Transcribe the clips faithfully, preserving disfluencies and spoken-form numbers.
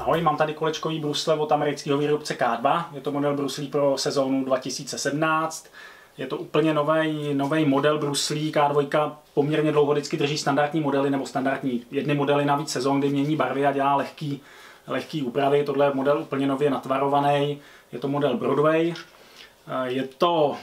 Ahoj, mám tady kolečkový brusle od amerického výrobce K dva. Je to model bruslí pro sezónu dva tisíce sedmnáct. Je to úplně nový, nový model bruslí. K dva poměrně dlouho vždycky drží standardní modely nebo standardní jedny modely navíc sezón, kdy mění barvy a dělá lehký, lehký úpravy. Tohle je model úplně nově natvarovaný. Je to model Broadway. Je to,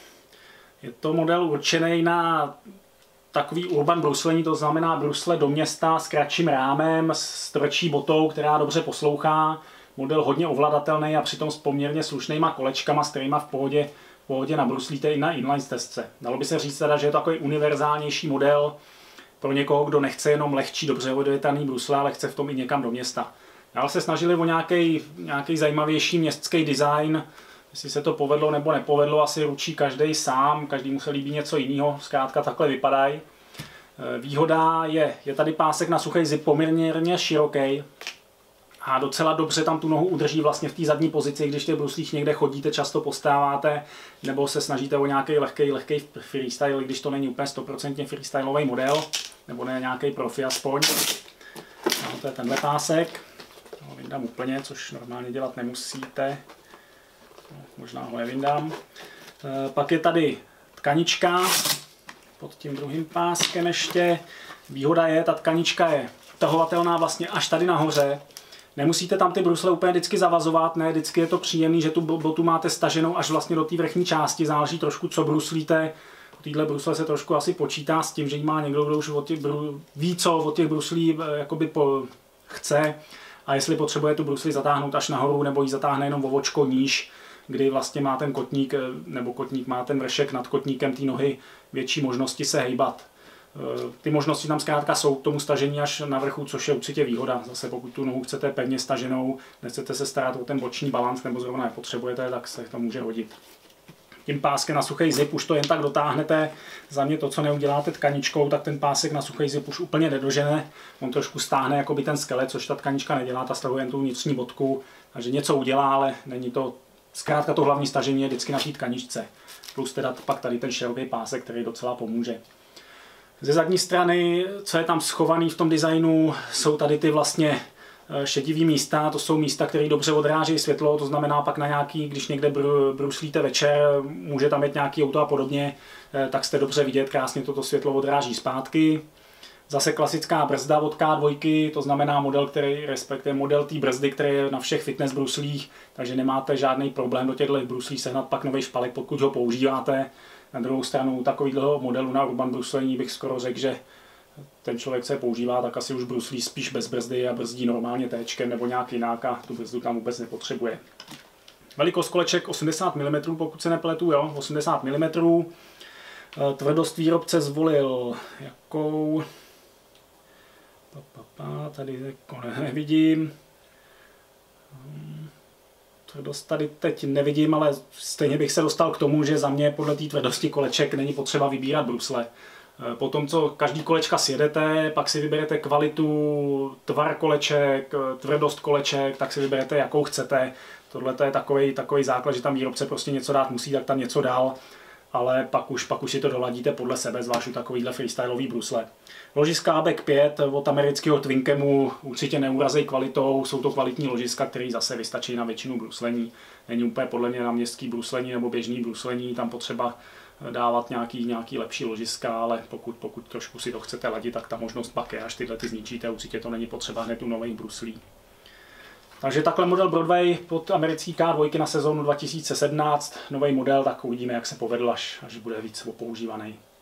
je to model určený na takový urban bruslení, to znamená brusle do města s kratším rámem, s tvrdší botou, která dobře poslouchá. Model hodně ovladatelný a přitom s poměrně slušnýma kolečkama, s kterýma v pohodě, v pohodě nabruslíte i na inline stezce. Dalo by se říct teda, že je to takový univerzálnější model pro někoho, kdo nechce jenom lehčí, dobře odvětaný brusle, ale chce v tom i někam do města. Dál se snažili o nějaký, nějaký zajímavější městský design. Jestli se to povedlo nebo nepovedlo, asi ručí každý sám, každému se líbí něco jiného, zkrátka takhle vypadají. Výhoda je, je tady pásek na suchý zip poměrně široký a docela dobře tam tu nohu udrží vlastně v té zadní pozici, když v těch bruslích někde chodíte, často postáváte, nebo se snažíte o nějaký lehký, lehký freestyle, když to není úplně sto procent freestyleový model, nebo ne nějaký profi aspoň. No, to je tenhle pásek, ho vyndám úplně, což normálně dělat nemusíte. Možná ho nevyndám. E, pak je tady tkanička pod tím druhým páskem ještě. Výhoda je, ta tkanička je tahovatelná vlastně až tady nahoře. Nemusíte tam ty brusle úplně vždycky zavazovat, ne, vždycky je to příjemný, že tu botu máte staženou až vlastně do té vrchní části, záleží trošku, co bruslíte. Týhle brusle se trošku asi počítá s tím, že jí má někdo, kdo už od těch bru, ví, co od těch bruslí jakoby po, chce. A jestli potřebuje tu brusli zatáhnout až nahoru, nebo ji zatáhne jenom o vočko níž, kdy vlastně má ten kotník, nebo kotník má ten vršek nad kotníkem té nohy větší možnosti se hejbat. Ty možnosti tam zkrátka jsou k tomu stažení až na vrchu, což je určitě výhoda. Zase pokud tu nohu chcete pevně staženou, nechcete se starat o ten boční balans, nebo zrovna nepotřebujete, tak se to může hodit. Tím páskem na suchý zip už to jen tak dotáhnete. Za mě to, co neuděláte tkaničkou, tak ten pásek na suchý zip už úplně nedožene. On trošku stáhne jakoby ten skelet, což ta tkanička nedělá, ta stahuje jen tu vnitřní bodku. Takže něco udělá, ale není to. Zkrátka to hlavní stažení je vždycky na té tkaničce. Plus teda pak tady ten široký pásek, který docela pomůže. Ze zadní strany, co je tam schovaný v tom designu, jsou tady ty vlastně šedivý místa. To jsou místa, které dobře odráží světlo, to znamená pak na nějaký, když někde bruslíte večer, může tam mít nějaký auto a podobně, tak jste dobře vidět, krásně toto světlo odráží zpátky. Zase klasická brzda od K dva, to znamená model, který respektuje model té brzdy, který je na všech fitness bruslích, takže nemáte žádný problém do těchto bruslí sehnat pak nový špalek, pokud ho používáte. Na druhou stranu takovýhle modelu na urban bruslení bych skoro řekl, že ten člověk se používá, tak asi už bruslí spíš bez brzdy a brzdí normálně téčkem nebo nějak jinak a tu brzdu tam vůbec nepotřebuje. Velikost koleček osmdesát milimetrů, pokud se nepletu, jo, osmdesát milimetrů. Tvrdost výrobce zvolil jakou... Tady jako nevidím. Tvrdost tady teď nevidím, ale stejně bych se dostal k tomu, že za mě podle té tvrdosti koleček není potřeba vybírat brusle. Potom, co každý kolečka sjedete, pak si vyberete kvalitu, tvar koleček, tvrdost koleček, tak si vyberete, jakou chcete. Tohle je takový, takový základ, že tam výrobce prostě něco dát musí, tak tam něco dál. Ale pak už, pak už si to doladíte podle sebe, zvlášť u takovýhle freestylový brusle. Ložiska A B E C pět od amerického Twinkemu určitě neurazí kvalitou, jsou to kvalitní ložiska, které zase vystačí na většinu bruslení. Není úplně podle mě na městský bruslení nebo běžný bruslení, tam potřeba dávat nějaký, nějaký lepší ložiska, ale pokud, pokud trošku si to chcete ladit, tak ta možnost pak je, až tyhle ty zničíte, určitě to není potřeba hned u nových bruslí. Takže takhle model Broadway pod americký K dva na sezónu dva tisíce sedmnáct, nový model, tak uvidíme, jak se povedl, až, až bude víc používaný.